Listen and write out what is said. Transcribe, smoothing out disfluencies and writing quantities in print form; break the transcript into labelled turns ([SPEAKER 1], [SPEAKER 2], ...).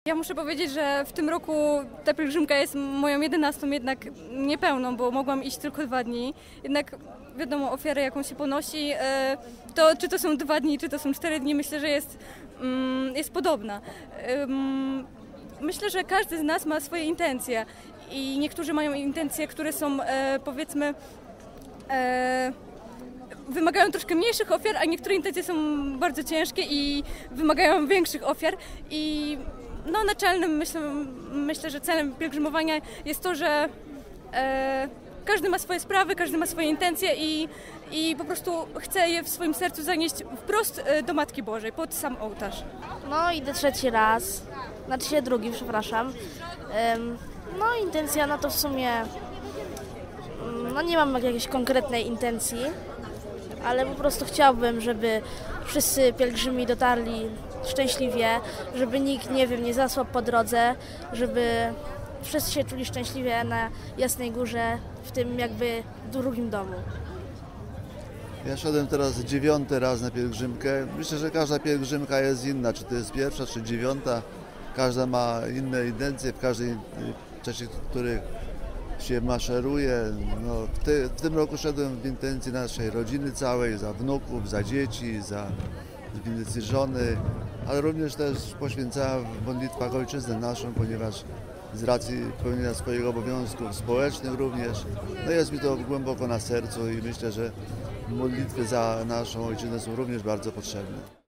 [SPEAKER 1] Ja muszę powiedzieć, że w tym roku ta pielgrzymka jest moją 11. jednak niepełną, bo mogłam iść tylko 2 dni. Jednak wiadomo, ofiarę jaką się ponosi, to czy to są 2 dni, czy to są 4 dni, myślę, że jest podobna. Myślę, że każdy z nas ma swoje intencje i niektórzy mają intencje, które są powiedzmy wymagają troszkę mniejszych ofiar, a niektóre intencje są bardzo ciężkie i wymagają większych ofiar. I no, naczelnym myślę, że celem pielgrzymowania jest to, że każdy ma swoje sprawy, każdy ma swoje intencje i po prostu chce je w swoim sercu zanieść wprost do Matki Bożej, pod sam ołtarz.
[SPEAKER 2] No idę 3. raz, znaczy 2, przepraszam. No intencja, no to w sumie, no nie mam jakiejś konkretnej intencji, ale po prostu chciałbym, żeby wszyscy pielgrzymi dotarli szczęśliwie, żeby nikt, nie wiem, nie zasłabł po drodze, żeby wszyscy się czuli szczęśliwie na Jasnej Górze, w tym jakby drugim domu.
[SPEAKER 3] Ja szedłem teraz 9. raz na pielgrzymkę. Myślę, że każda pielgrzymka jest inna, czy to jest 1., czy 9. Każda ma inne intencje, w każdej czasie, w których się maszeruje. No, w tym roku szedłem w intencji naszej rodziny całej, za wnuków, za dzieci, w intencji żony, ale również też poświęcałem w modlitwach ojczyznę naszą, ponieważ z racji pełnienia swoich obowiązków społecznych również, no jest mi to głęboko na sercu i myślę, że modlitwy za naszą ojczyznę są również bardzo potrzebne.